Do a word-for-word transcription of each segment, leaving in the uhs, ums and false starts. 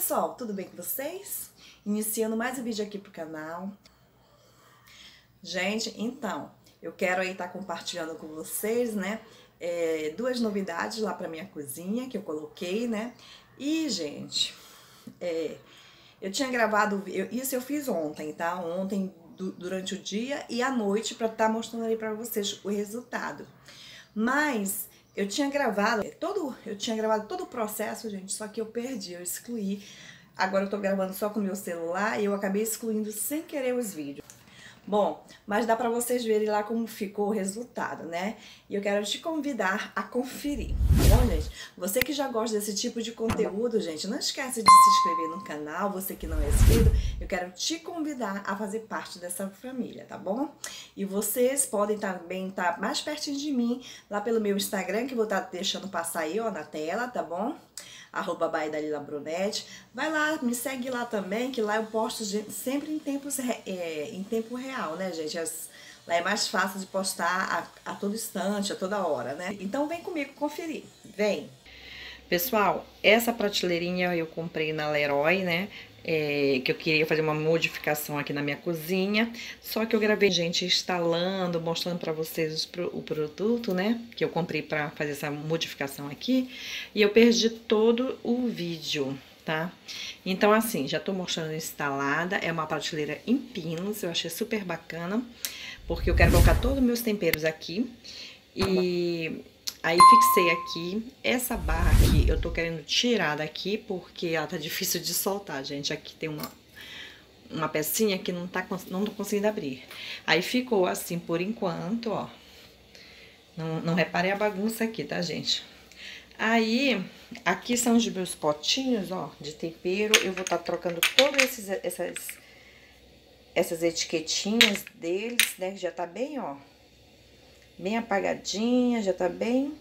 pessoal, tudo bem com vocês? Iniciando mais um vídeo aqui pro canal. Gente, então, eu quero aí estar compartilhando com vocês, né, é, duas novidades lá pra minha cozinha que eu coloquei, né? E, gente, é, eu tinha gravado, eu, isso eu fiz ontem, tá? Ontem, du, durante o dia e à noite, pra estar mostrando aí pra vocês o resultado. Mas eu tinha gravado todo, eu tinha gravado todo o processo, gente, só que eu perdi, eu excluí. Agora eu tô gravando só com o meu celular e eu acabei excluindo sem querer os vídeos. Bom, mas dá pra vocês verem lá como ficou o resultado, né? E eu quero te convidar a conferir, tá bom, gente? Você que já gosta desse tipo de conteúdo, gente, não esquece de se inscrever no canal. Você que não é inscrito, eu quero te convidar a fazer parte dessa família, tá bom? E vocês podem também estar mais pertinho de mim, lá pelo meu Instagram, que eu vou estar deixando passar aí, ó, na tela, tá bom? Arroba by Dalila Brunetti. Vai lá, me segue lá também, que lá eu posto sempre em, tempos, é, em tempo real, né, gente? As, lá é mais fácil de postar a, a todo instante, a toda hora, né? Então vem comigo conferir, vem! Pessoal, essa prateleirinha eu comprei na Leroy, né? É, que eu queria fazer uma modificação aqui na minha cozinha, só que eu gravei gente instalando, mostrando pra vocês o produto, né, que eu comprei pra fazer essa modificação aqui, e eu perdi todo o vídeo, tá? Então assim, já tô mostrando instalada, é uma prateleira em pinos, eu achei super bacana, porque eu quero colocar todos os meus temperos aqui, e aí fixei aqui, essa barra aqui eu tô querendo tirar daqui porque ela tá difícil de soltar, gente. Aqui tem uma, uma pecinha que não, tá, não tô conseguindo abrir. Aí ficou assim por enquanto, ó. Não, não reparem a bagunça aqui, tá, gente? Aí, aqui são os meus potinhos, ó, de tempero. Eu vou tá trocando todas esses, essas, essas etiquetinhas deles, né, que já tá bem, ó. Bem apagadinha, já tá bem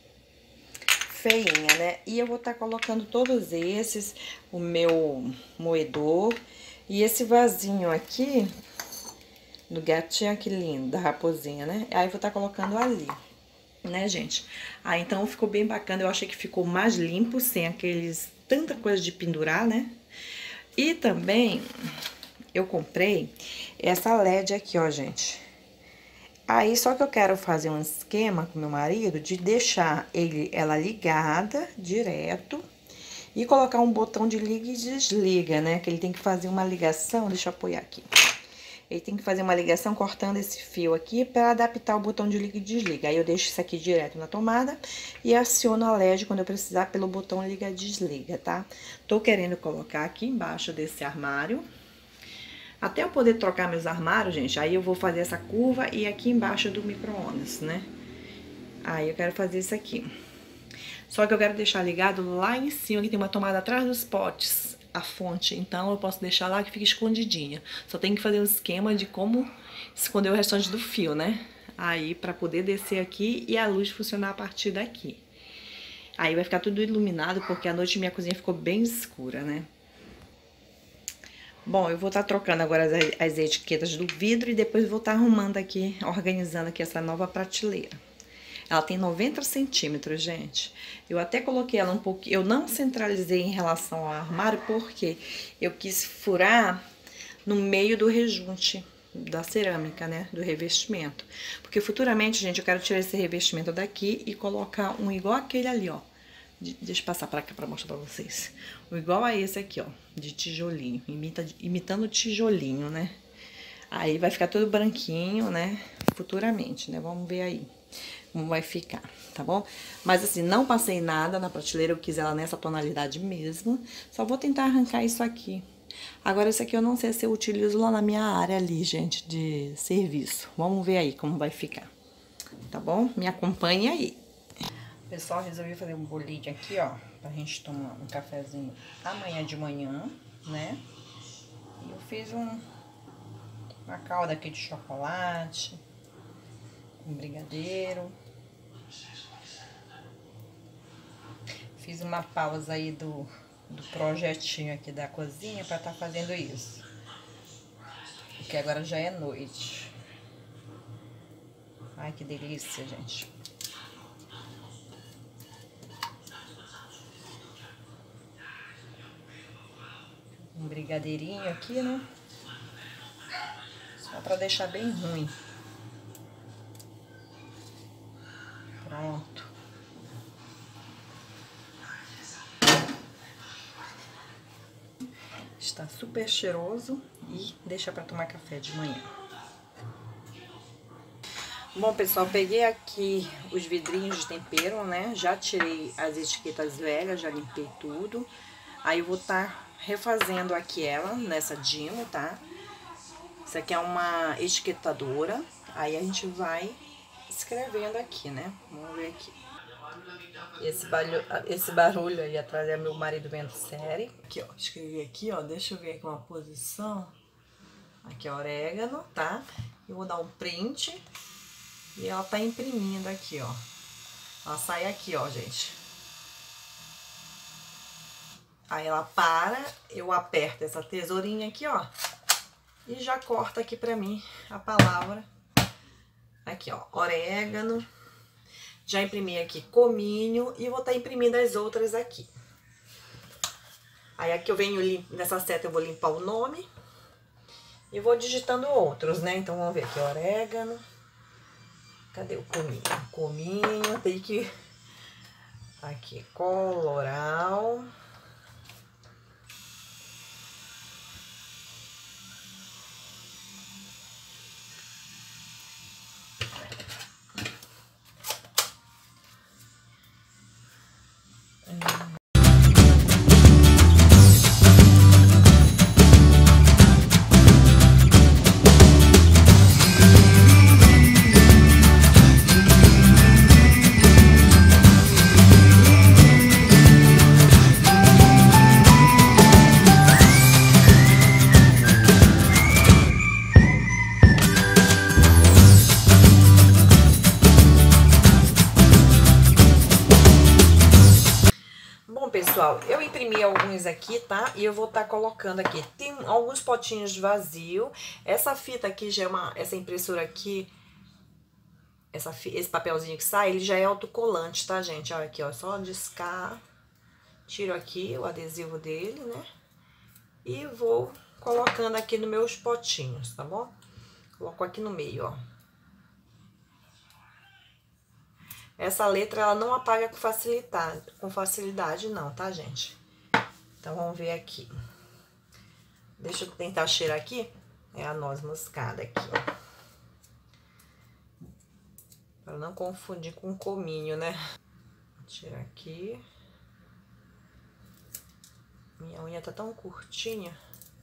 feinha, né? E eu vou estar tá colocando todos esses, o meu moedor e esse vasinho aqui do gatinho, que lindo, da raposinha, né? Aí eu vou estar tá colocando ali, né, gente? Ah, então ficou bem bacana, eu achei que ficou mais limpo, sem aqueles, tanta coisa de pendurar, né? E também eu comprei essa L E D aqui, ó, gente. Aí, só que eu quero fazer um esquema com meu marido de deixar ele, ela ligada direto e colocar um botão de liga e desliga, né? Que ele tem que fazer uma ligação, deixa eu apoiar aqui. Ele tem que fazer uma ligação cortando esse fio aqui para adaptar o botão de liga e desliga. Aí eu deixo isso aqui direto na tomada e aciono a L E D quando eu precisar pelo botão liga e desliga, tá? Tô querendo colocar aqui embaixo desse armário. Até eu poder trocar meus armários, gente, aí eu vou fazer essa curva e aqui embaixo do micro-ondas, né? Aí eu quero fazer isso aqui. Só que eu quero deixar ligado lá em cima, que tem uma tomada atrás dos potes, a fonte. Então eu posso deixar lá que fica escondidinha. Só tem que fazer um esquema de como esconder o restante do fio, né? Aí pra poder descer aqui e a luz funcionar a partir daqui. Aí vai ficar tudo iluminado, porque à noite minha cozinha ficou bem escura, né? Bom, eu vou estar tá trocando agora as, as etiquetas do vidro e depois vou estar tá arrumando aqui, organizando aqui essa nova prateleira. Ela tem noventa centímetros, gente. Eu até coloquei ela um pouquinho, eu não centralizei em relação ao armário porque eu quis furar no meio do rejunte da cerâmica, né, do revestimento. Porque futuramente, gente, eu quero tirar esse revestimento daqui e colocar um igual aquele ali, ó. De, deixa eu passar pra cá pra mostrar pra vocês. O igual a esse aqui, ó, de tijolinho, imita, imitando tijolinho, né? Aí vai ficar tudo branquinho, né, futuramente, né? Vamos ver aí como vai ficar, tá bom? Mas assim, não passei nada na prateleira, eu quis ela nessa tonalidade mesmo. Só vou tentar arrancar isso aqui. Agora, esse aqui eu não sei se eu utilizo lá na minha área ali, gente, de serviço. Vamos ver aí como vai ficar, tá bom? Me acompanhe aí. Pessoal, resolvi fazer um bolinho aqui, ó, pra gente tomar um cafezinho amanhã de manhã, né? E eu fiz um, uma calda aqui de chocolate, com brigadeiro. Fiz uma pausa aí do, do projetinho aqui da cozinha pra tá fazendo isso. Porque agora já é noite. Ai, que delícia, gente. um brigadeirinho aqui, né? Só pra deixar bem ruim. Pronto. Está super cheiroso e deixa pra tomar café de manhã. Bom, pessoal, peguei aqui os vidrinhos de tempero, né? Já tirei as etiquetas velhas, já limpei tudo. Aí eu vou estar refazendo aqui ela nessa Dimo, tá? Isso aqui é uma etiquetadora. Aí a gente vai escrevendo aqui, né? Vamos ver aqui. Esse barulho, esse barulho aí atrás é meu marido vendo série. Aqui, ó, escrevi aqui, ó, deixa eu ver aqui uma posição. Aqui é orégano, tá? Eu vou dar um print e ela tá imprimindo aqui, ó. Ela sai aqui, ó, gente. Aí ela para, eu aperto essa tesourinha aqui, ó, e já corta aqui pra mim a palavra. Aqui, ó, orégano. Já imprimi aqui cominho e vou estar imprimindo as outras aqui. Aí aqui eu venho, nessa seta eu vou limpar o nome e vou digitando outros, né? Então vamos ver aqui, orégano. Cadê o cominho? Cominho, tem que... Aqui, coloral. Pessoal, eu imprimi alguns aqui, tá? E eu vou estar tá colocando aqui. Tem alguns potinhos vazio. Essa fita aqui já é uma... Essa impressora aqui, essa, esse papelzinho que sai, ele já é autocolante, tá, gente? Olha aqui, ó. Só discar. Tiro aqui o adesivo dele, né? E vou colocando aqui nos meus potinhos, tá bom? Coloco aqui no meio, ó. Essa letra, ela não apaga com facilidade, com facilidade não, tá, gente? Então, vamos ver aqui. Deixa eu tentar cheirar aqui. É a noz moscada aqui, ó. Pra não confundir com cominho, né? Vou tirar aqui. Minha unha tá tão curtinha.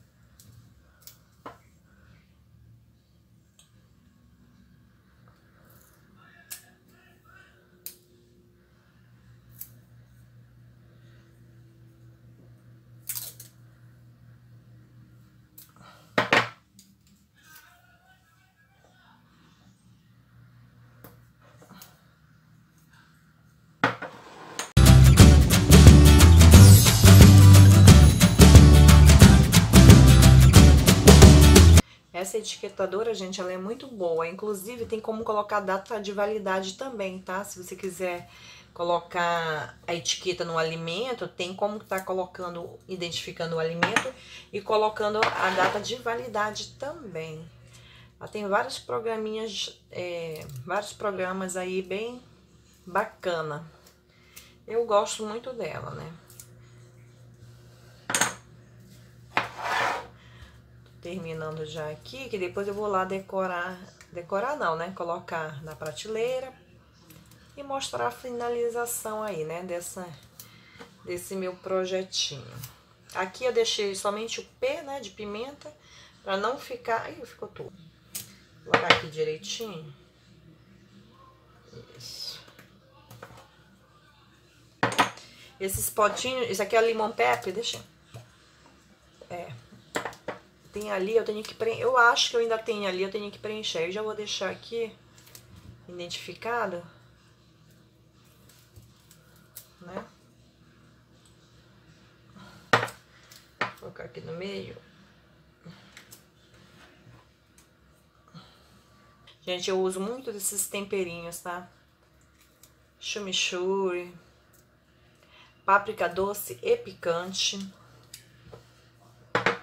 Essa etiquetadora, gente, ela é muito boa. Inclusive, tem como colocar data de validade também, tá? Se você quiser colocar a etiqueta no alimento, tem como tá colocando, identificando o alimento e colocando a data de validade também. Ela tem vários programinhas, é, vários programas aí bem bacana. Eu gosto muito dela, né? Terminando já aqui, que depois eu vou lá decorar, decorar não, né? Colocar na prateleira e mostrar a finalização aí, né? Dessa, desse meu projetinho. Aqui eu deixei somente o P, né? De pimenta, pra não ficar... Aí ficou tudo. Vou colocar aqui direitinho. Isso. Esses potinhos, isso aqui é limão pepper, deixa. É... Tem ali, eu tenho que preencher, eu acho que eu ainda tenho ali, eu tenho que preencher. Eu já vou deixar aqui identificado, né? Vou colocar aqui no meio. Gente, eu uso muito desses temperinhos, tá? Chimichurri, páprica doce e picante.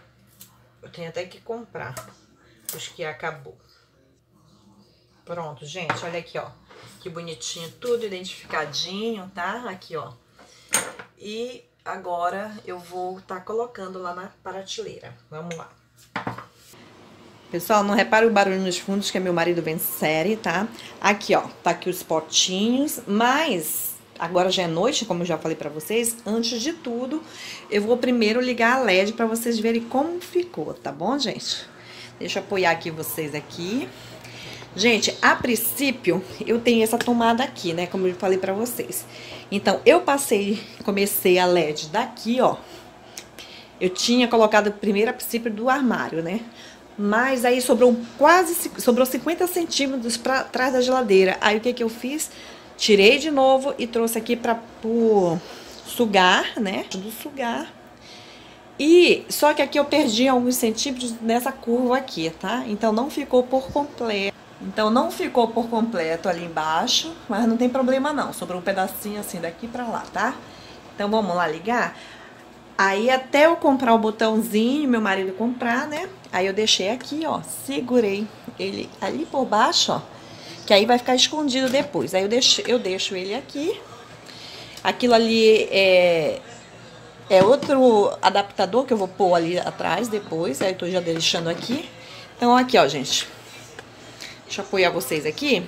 tenho até que comprar os que acabou. Pronto, gente, olha aqui, ó. Que bonitinho, tudo identificadinho, tá? Aqui, ó. E agora eu vou estar tá colocando lá na prateleira. Vamos lá. Pessoal, não repare o barulho nos fundos, que é meu marido vendo série, tá? Aqui, ó, tá aqui os potinhos, mas agora já é noite, como eu já falei pra vocês. Antes de tudo, eu vou primeiro ligar a L E D pra vocês verem como ficou, tá bom, gente? Deixa eu apoiar aqui vocês aqui. Gente, a princípio, eu tenho essa tomada aqui, né, como eu falei pra vocês. Então, eu passei, comecei a L E D daqui, ó. Eu tinha colocado primeiro a princípio do armário, né? Mas aí sobrou quase, sobrou cinquenta centímetros pra trás da geladeira. Aí o que que eu fiz? Tirei de novo e trouxe aqui pra pro sugar, né? Do sugar. E só que aqui eu perdi alguns centímetros nessa curva aqui, tá? Então não ficou por completo. Então não ficou por completo ali embaixo, mas não tem problema não. Sobrou um pedacinho assim daqui pra lá, tá? Então vamos lá ligar. Aí até eu comprar o botãozinho, meu marido comprar, né? Aí eu deixei aqui, ó, segurei ele ali por baixo, ó, que aí vai ficar escondido depois. Aí eu deixo, eu deixo ele aqui. Aquilo ali é, é outro adaptador que eu vou pôr ali atrás depois. Aí eu tô já deixando aqui. Então aqui, ó, gente. Deixa eu apoiar vocês aqui.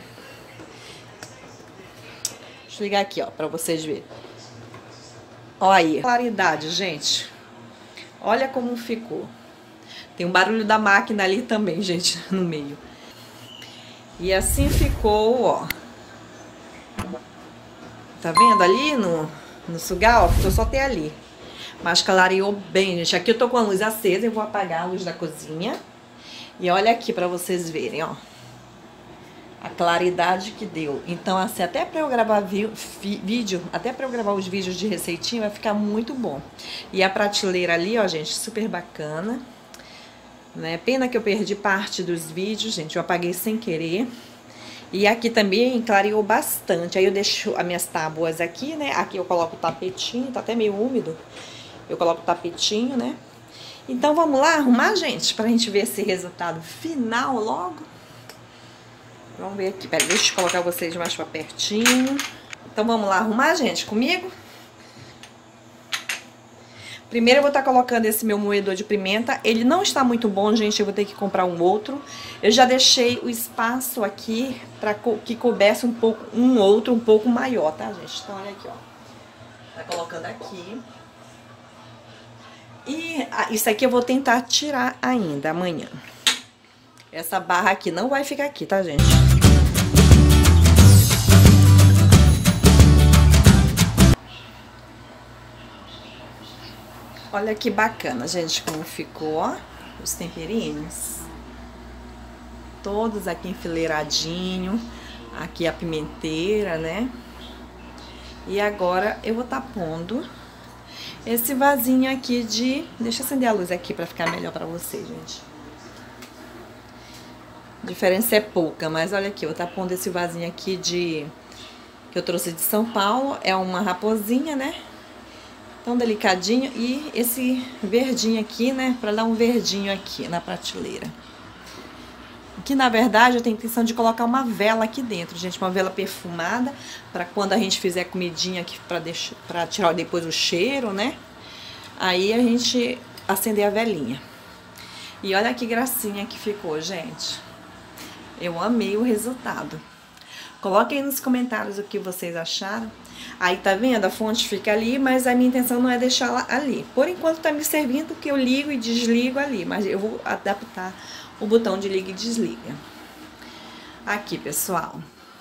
Deixa eu ligar aqui, ó, pra vocês verem. Olha aí, claridade, gente. Olha como ficou. Tem um barulho da máquina ali também, gente, no meio. E assim ficou, ó. Tá vendo ali no, no sugar, ó? Ficou só até ali. Mas clareou bem, gente. Aqui eu tô com a luz acesa, eu vou apagar a luz da cozinha. E olha aqui pra vocês verem, ó. A claridade que deu. Então, assim, até pra eu gravar vi vídeo, até pra eu gravar os vídeos de receitinha, vai ficar muito bom. E a prateleira ali, ó, gente, super bacana. Né? Pena que eu perdi parte dos vídeos, gente, eu apaguei sem querer. E aqui também clareou bastante. Aí eu deixo as minhas tábuas aqui, né? Aqui eu coloco o tapetinho, tá até meio úmido. Eu coloco o tapetinho, né? Então, vamos lá arrumar, gente, pra gente ver esse resultado final logo. Vamos ver aqui, peraí, deixa eu colocar vocês mais pra pertinho. Então vamos lá arrumar, gente, comigo? Primeiro eu vou estar colocando esse meu moedor de pimenta. Ele não está muito bom, gente, eu vou ter que comprar um outro. Eu já deixei o espaço aqui pra que coubesse um pouco, um outro um pouco maior, tá, gente? Então olha aqui, ó. Tá colocando aqui. E ah, isso aqui eu vou tentar tirar ainda amanhã. Essa barra aqui não vai ficar aqui, tá, gente? Olha que bacana, gente, como ficou, ó, os temperinhos. Todos aqui enfileiradinho. Aqui a pimenteira, né? E agora eu vou estar pondo esse vasinho aqui de... Deixa eu acender a luz aqui pra ficar melhor pra vocês, gente. A diferença é pouca, mas olha aqui, eu vou estar pondo esse vasinho aqui de... que eu trouxe de São Paulo. É uma raposinha, né? Tão delicadinho. E esse verdinho aqui, né? Pra dar um verdinho aqui na prateleira. Que, na verdade, eu tenho a intenção de colocar uma vela aqui dentro, gente. Uma vela perfumada. Pra quando a gente fizer comidinha aqui, pra, deixar, pra tirar depois o cheiro, né? Aí a gente acender a velinha. E olha que gracinha que ficou, gente. Eu amei o resultado. Coloquem aí nos comentários o que vocês acharam. Aí, tá vendo? A fonte fica ali, mas a minha intenção não é deixá-la ali. Por enquanto, tá me servindo que eu ligo e desligo ali. Mas eu vou adaptar o botão de liga e desliga. Aqui, pessoal.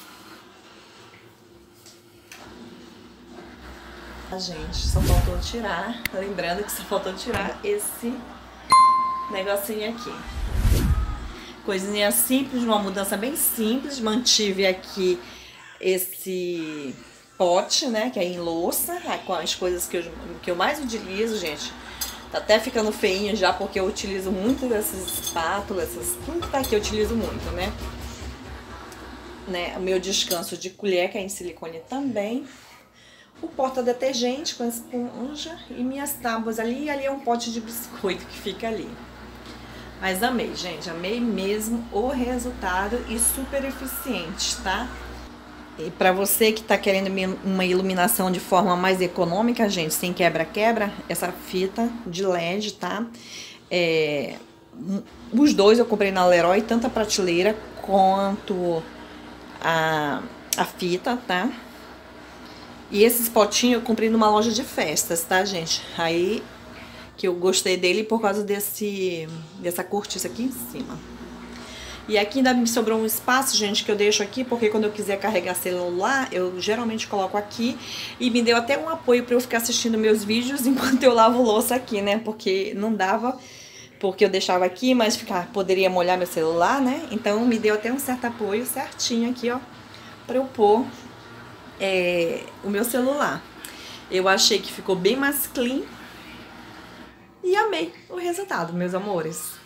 A gente só faltou tirar. Lembrando que só faltou tirar esse negocinho aqui. Coisinha simples, uma mudança bem simples. Mantive aqui esse pote, né, que é em louça, com as coisas que eu, que eu mais utilizo, gente. Tá até ficando feinho já, porque eu utilizo muito dessas espátulas, essas... Tudo que tá aqui eu utilizo muito, né. né. O meu descanso de colher, que é em silicone também. O porta-detergente com esponja e minhas tábuas ali. E ali é um pote de biscoito que fica ali. Mas amei, gente, amei mesmo o resultado e super eficiente, tá? E para você que tá querendo uma iluminação de forma mais econômica, gente, sem quebra-quebra, essa fita de L E D, tá? É, os dois eu comprei na Leroy, tanto a prateleira quanto a, a fita, tá? E esses potinhos eu comprei numa loja de festas, tá, gente? Aí que eu gostei dele por causa desse dessa cortiça aqui em cima. E aqui ainda me sobrou um espaço, gente, que eu deixo aqui, porque quando eu quiser carregar celular, eu geralmente coloco aqui. E me deu até um apoio para eu ficar assistindo meus vídeos enquanto eu lavo louça aqui, né? Porque não dava, porque eu deixava aqui, mas ficar, poderia molhar meu celular, né? Então me deu até um certo apoio certinho aqui, ó, para eu pôr é, o meu celular. Eu achei que ficou bem mais clean e amei o resultado, meus amores.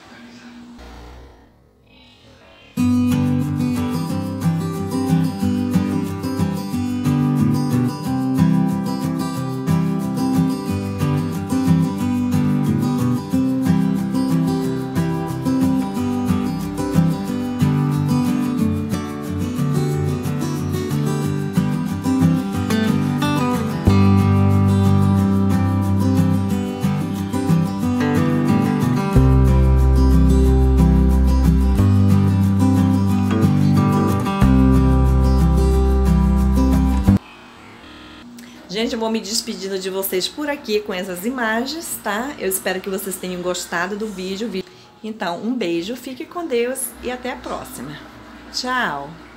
Gente, eu vou me despedindo de vocês por aqui com essas imagens, tá? Eu espero que vocês tenham gostado do vídeo. Então, um beijo, fique com Deus e até a próxima. Tchau!